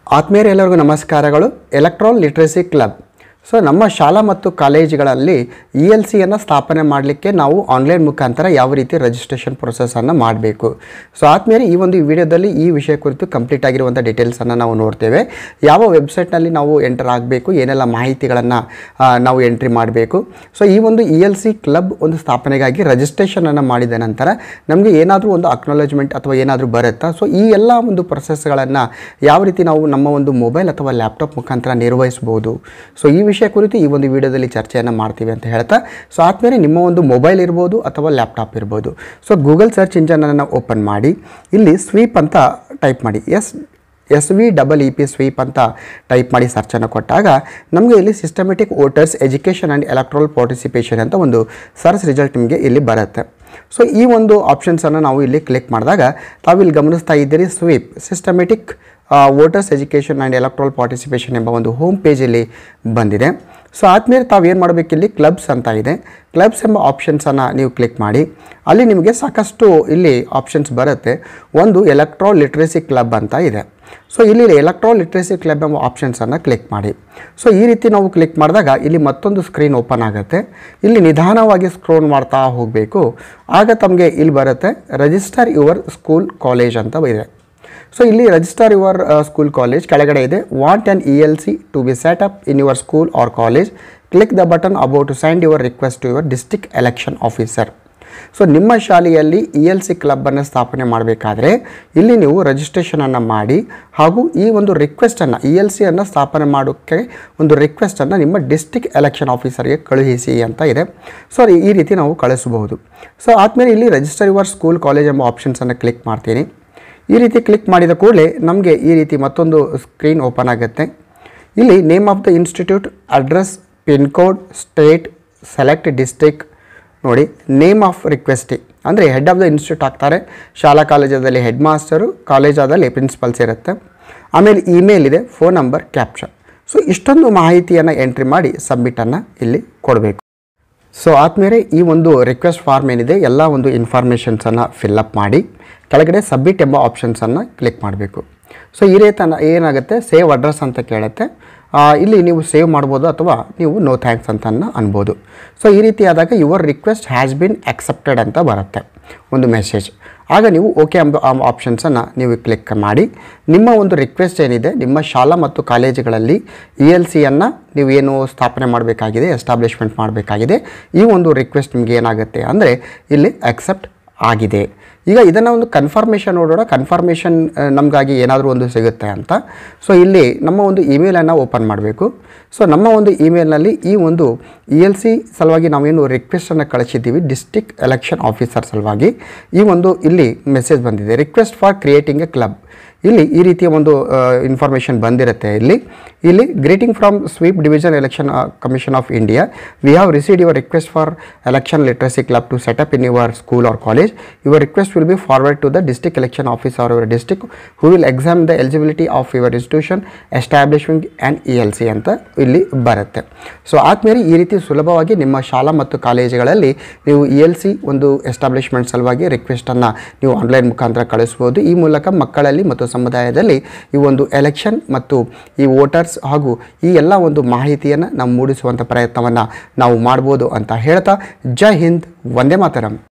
ಆತ್ಮೀಯರೇ ಎಲ್ಲರಿಗೂ ನಮಸ್ಕಾರಗಳು. ಎಲೆಕ್ಟ್ರಾಲ್ ಲಿಟ್ರಸಿ ಕ್ಲಬ್ ನಮ್ಮ ಶಾಲಾ ಮತ್ತು ಕಾಲೇಜುಗಳಲ್ಲಿ ELC ಅನ್ನು ಸ್ಥಾಪನೆ ಮಾಡಲಿಕ್ಕೆ ನಾವು ಆನ್ಲೈನ್ ಮುಖಾಂತರ ಯಾವ ರೀತಿ ರಿಜಿಸ್ಟ್ರೇಷನ್ ಪ್ರೊಸೆಸ್ ಅನ್ನು ಮಾಡಬೇಕು. ಆತ್ಮೀಯರೇ ಈ ಒಂದು ವಿಡಿಯೋದಲ್ಲಿ ಈ ವಿಷಯ ಕುರಿತು ಕಂಪ್ಲೀಟ್ ಆಗಿರುವಂಥ ಡೀಟೇಲ್ಸ್ ಅನ್ನು ನಾವು ನೋಡ್ತೇವೆ. ಯಾವ ವೆಬ್ಸೈಟ್ನಲ್ಲಿ ನಾವು ಎಂಟರ್ ಆಗಬೇಕು, ಏನೆಲ್ಲ ಮಾಹಿತಿಗಳನ್ನು ನಾವು ಎಂಟ್ರಿ ಮಾಡಬೇಕು. ಈ ಒಂದು ELC ಕ್ಲಬ್ ಒಂದು ಸ್ಥಾಪನೆಗಾಗಿ ರಿಜಿಸ್ಟ್ರೇಷನ್ ಅನ್ನು ಮಾಡಿದ ನಂತರ ನಮಗೆ ಏನಾದರೂ ಒಂದು ಅಕ್ನಾಲೇಜ್ಮೆಂಟ್ ಅಥವಾ ಏನಾದರೂ ಬರುತ್ತಾ, ಈ ಎಲ್ಲ ಒಂದು ಪ್ರೊಸೆಸ್ಗಳನ್ನು ಯಾವ ರೀತಿ ನಾವು ನಮ್ಮ ಒಂದು ಮೊಬೈಲ್ ಅಥವಾ ಲ್ಯಾಪ್ಟಾಪ್ ಮುಖಾಂತರ ನಿರ್ವಹಿಸಬಹುದು. ಈ ವಿಷಯ ಕುರಿತು ಈ ಒಂದು ವಿಡಿಯೋದಲ್ಲಿ ಚರ್ಚೆಯನ್ನು ಮಾಡ್ತೀವಿ ಅಂತ ಹೇಳ್ತಾ, ಆದ್ಮೇಲೆ ನಿಮ್ಮ ಒಂದು ಮೊಬೈಲ್ ಇರ್ಬೋದು ಅಥವಾ ಲ್ಯಾಪ್ಟಾಪ್ ಇರ್ಬೋದು. ಗೂಗಲ್ ಸರ್ಚ್ ಇಂಜನನ್ನು ಓಪನ್ ಮಾಡಿ ಇಲ್ಲಿ ಸ್ವೀಪ್ ಅಂತ ಟೈಪ್ ಮಾಡಿ, SVEEP ಸ್ವೀಪ್ ಅಂತ ಟೈಪ್ ಮಾಡಿ ಸರ್ಚನ್ನು ಕೊಟ್ಟಾಗ ನಮಗೆ ಇಲ್ಲಿ systematic voters education and electoral participation ಅಂತ ಒಂದು ಸರ್ಚ್ ರಿಸಲ್ಟ್ ನಿಮಗೆ ಇಲ್ಲಿ ಬರುತ್ತೆ. ಈ ಒಂದು ಆಪ್ಷನ್ಸನ್ನು ನಾವು ಇಲ್ಲಿ ಕ್ಲಿಕ್ ಮಾಡಿದಾಗ ತಾವಿಲ್ಲಿ ಗಮನಿಸ್ತಾ ಇದ್ದೀರಿ, SVEEP systematic voters education and electoral participation ಎಂಬ ಒಂದು ಹೋಮ್ ಪೇಜಲ್ಲಿ ಬಂದಿದೆ. ಆದ್ಮೇಲೆ ತಾವೇನು ಮಾಡಬೇಕಿಲ್ಲಿ ಕ್ಲಬ್ಸ್ ಅಂತ ಇದೆ, ಕ್ಲಬ್ಸ್ ಎಂಬ ಆಪ್ಷನ್ಸನ್ನು ನೀವು ಕ್ಲಿಕ್ ಮಾಡಿ. ಅಲ್ಲಿ ನಿಮಗೆ ಸಾಕಷ್ಟು ಇಲ್ಲಿ ಆಪ್ಷನ್ಸ್ ಬರುತ್ತೆ. ಒಂದು ಎಲೆಕ್ಟ್ರಾಲ್ ಲಿಟ್ರಸಿ ಕ್ಲಬ್ ಅಂತ ಇದೆ. ಇಲ್ಲಿ ಎಲೆಕ್ಟ್ರಾಲ್ ಲಿಟ್ರಸಿ ಕ್ಲಬ್ ಎಂಬ ಆಪ್ಷನ್ಸನ್ನು ಕ್ಲಿಕ್ ಮಾಡಿ. ಈ ರೀತಿ ನಾವು ಕ್ಲಿಕ್ ಮಾಡಿದಾಗ ಇಲ್ಲಿ ಮತ್ತೊಂದು ಸ್ಕ್ರೀನ್ ಓಪನ್ ಆಗುತ್ತೆ. ಇಲ್ಲಿ ನಿಧಾನವಾಗಿ ಸ್ಕ್ರೋಲ್ ಮಾಡ್ತಾ ಹೋಗಬೇಕು. ಆಗ ತಮಗೆ ಇಲ್ಲಿ ಬರುತ್ತೆ ರಿಜಿಸ್ಟರ್ ಯುವರ್ ಸ್ಕೂಲ್ ಕಾಲೇಜ್ ಅಂತ ಇದೆ. ಇಲ್ಲಿ ರಿಜಿಸ್ಟರ್ ಯುವರ್ ಸ್ಕೂಲ್ ಕಾಲೇಜ್ ಕೆಳಗಡೆ ಇದೆ. Want an ELC to be set up in your school or college, click the button about to send your request to your district election officer. ನಿಮ್ಮ ಶಾಲೆಯಲ್ಲಿ ELC ಕ್ಲಬ್ಬನ್ನು ಸ್ಥಾಪನೆ ಮಾಡಬೇಕಾದ್ರೆ ಇಲ್ಲಿ ನೀವು ರಿಜಿಸ್ಟ್ರೇಷನನ್ನು ಮಾಡಿ ಹಾಗೂ ಈ ಒಂದು ರಿಕ್ವೆಸ್ಟನ್ನು ELC ಅನ್ನು ಸ್ಥಾಪನೆ ಮಾಡೋಕ್ಕೆ ಒಂದು ರಿಕ್ವೆಸ್ಟನ್ನು ನಿಮ್ಮ ಡಿಸ್ಟ್ರಿಕ್ಟ್ ಎಲೆಕ್ಷನ್ ಆಫೀಸರ್ಗೆ ಕಳುಹಿಸಿ ಅಂತ ಇದೆ. ಈ ರೀತಿ ನಾವು ಕಳಿಸಬಹುದು. ಆದಮೇಲೆ ಇಲ್ಲಿ ರಿಜಿಸ್ಟರ್ ಯುವರ್ ಸ್ಕೂಲ್ ಕಾಲೇಜ್ ಎಂಬ ಆಪ್ಷನ್ಸನ್ನು ಕ್ಲಿಕ್ ಮಾಡ್ತೀನಿ. ಈ ರೀತಿ ಕ್ಲಿಕ್ ಮಾಡಿದ ಕೂಡಲೇ ನಮಗೆ ಈ ರೀತಿ ಮತ್ತೊಂದು ಸ್ಕ್ರೀನ್ ಓಪನ್ ಆಗುತ್ತೆ. ಇಲ್ಲಿ name of the institute, address, pin code, state, select district ನೋಡಿ, ನೇಮ್ ಆಫ್ ರಿಕ್ವೆಸ್ಟಿ ಅಂದರೆ ಹೆಡ್ ಆಫ್ ದ ಇನ್ಸ್ಟಿಟ್ಯೂಟ್ ಆಗ್ತಾರೆ. ಶಾಲಾ ಕಾಲೇಜಲ್ಲಿ ಹೆಡ್ ಮಾಸ್ಟರು, ಕಾಲೇಜಾದಲ್ಲಿ ಪ್ರಿನ್ಸಿಪಲ್ಸ್ ಇರುತ್ತೆ. ಆಮೇಲೆ ಇಮೇಲ್ ಇದೆ, ಫೋನ್ ನಂಬರ್, ಕ್ಯಾಪ್ಷನ್. ಇಷ್ಟೊಂದು ಮಾಹಿತಿಯನ್ನು ಎಂಟ್ರಿ ಮಾಡಿ ಸಬ್ಮಿಟನ್ನು ಇಲ್ಲಿ ಕೊಡಬೇಕು. ಆದ್ಮೇಲೆ ಈ ಒಂದು ರಿಕ್ವೆಸ್ಟ್ ಫಾರ್ಮ್ ಏನಿದೆ ಎಲ್ಲ ಒಂದು ಇನ್ಫಾರ್ಮೇಷನ್ಸನ್ನು ಫಿಲ್ಲಪ್ ಮಾಡಿ ಕೆಳಗಡೆ ಸಬ್ಮಿಟ್ ಎಂಬ ಆಪ್ಷನ್ಸನ್ನು ಕ್ಲಿಕ್ ಮಾಡಬೇಕು. ಈ ರೀತಿ ಏನಾಗುತ್ತೆ, ಸೇವ್ ಅಡ್ರೆಸ್ ಅಂತ ಕೇಳುತ್ತೆ. ಇಲ್ಲಿ ನೀವು ಸೇವ್ ಮಾಡ್ಬೋದು ಅಥವಾ ನೀವು ನೋ ಥ್ಯಾಂಕ್ಸ್ ಅಂತ ಅನ್ಬೋದು. ಈ ರೀತಿ ಆದಾಗ your request has been accepted ಅಂತ ಬರುತ್ತೆ ಒಂದು ಮೆಸೇಜ್. ಆಗ ನೀವು ಓಕೆ ಎಂಬ ಆಪ್ಷನ್ಸನ್ನು ನೀವು ಕ್ಲಿಕ್ ಮಾಡಿ ನಿಮ್ಮ ಒಂದು ರಿಕ್ವೆಸ್ಟ್ ಏನಿದೆ ನಿಮ್ಮ ಶಾಲಾ ಮತ್ತು ಕಾಲೇಜುಗಳಲ್ಲಿ ELCಯನ್ನು ನೀವು ಏನು ಸ್ಥಾಪನೆ ಮಾಡಬೇಕಾಗಿದೆ, ಎಸ್ಟಾಬ್ಲಿಷ್ಮೆಂಟ್ ಮಾಡಬೇಕಾಗಿದೆ, ಈ ಒಂದು ರಿಕ್ವೆಸ್ಟ್ ನಿಮಗೆ ಏನಾಗುತ್ತೆ ಅಂದರೆ ಇಲ್ಲಿ ಅಕ್ಸೆಪ್ಟ್ ಆಗಿದೆ. ಈಗ ಇದನ್ನು ಒಂದು ಕನ್ಫರ್ಮೇಷನ್ ನೋಡೋಣ, ಕನ್ಫರ್ಮೇಷನ್ ನಮಗಾಗಿ ಏನಾದರೂ ಒಂದು ಸಿಗುತ್ತೆ ಅಂತ. ಇಲ್ಲಿ ನಮ್ಮ ಒಂದು ಇಮೇಲನ್ನು ಓಪನ್ ಮಾಡಬೇಕು. ನಮ್ಮ ಒಂದು ಇಮೇಲ್ನಲ್ಲಿ ಈ ಒಂದು ELC ಸಲುವಾಗಿ ನಾವೇನು ರಿಕ್ವೆಸ್ಟನ್ನು ಕಳಿಸಿದ್ದೀವಿ ಡಿಸ್ಟ್ರಿಕ್ಟ್ ಎಲೆಕ್ಷನ್ ಆಫೀಸರ್ ಸಲುವಾಗಿ, ಈ ಒಂದು ಇಲ್ಲಿ ಮೆಸೇಜ್ ಬಂದಿದೆ, request for creating a club. ಇಲ್ಲಿ ಈ ರೀತಿಯ ಒಂದು ಇನ್ಫಾರ್ಮೇಷನ್ ಬಂದಿರುತ್ತೆ. ಇಲ್ಲಿ greeting from SVEEP division election commission of India, we have received your request for election literacy club to set up in your school or college. Your request will be forwarded to the district election officer or your district who will examine the eligibility of your institution establishment and ELC ಅಂತ ಇಲ್ಲಿ ಬರುತ್ತೆ. ಆದ್ಮೇಲೆ ಈ ರೀತಿ ಸುಲಭವಾಗಿ ನಿಮ್ಮ ಶಾಲಾ ಮತ್ತು ಕಾಲೇಜುಗಳಲ್ಲಿ ನೀವು ELC ಒಂದು ಎಸ್ಟಾಬ್ಲಿಷ್ಮೆಂಟ್ ಸಲುವಾಗಿ ರಿಕ್ವೆಸ್ಟನ್ನು ನೀವು ಆನ್ಲೈನ್ ಮುಖಾಂತರ ಕಳಿಸ್ಬೋದು. ಈ ಮೂಲಕ ಮಕ್ಕಳಲ್ಲಿ ಮತ್ತು ಸಮುದಾಯದಲ್ಲಿ ಈ ಒಂದು ಎಲೆಕ್ಷನ್ ಮತ್ತು ಈ ವೋಟರ್ಸ್ ಹಾಗೂ ಈ ಎಲ್ಲ ಒಂದು ಮಾಹಿತಿಯನ್ನು ನಾವು ಮೂಡಿಸುವಂಥ ಪ್ರಯತ್ನವನ್ನು ನಾವು ಮಾಡ್ಬೋದು ಅಂತ ಹೇಳ್ತಾ, ಜೈ ಹಿಂದ್, ವಂದೇ ಮಾತರಂ.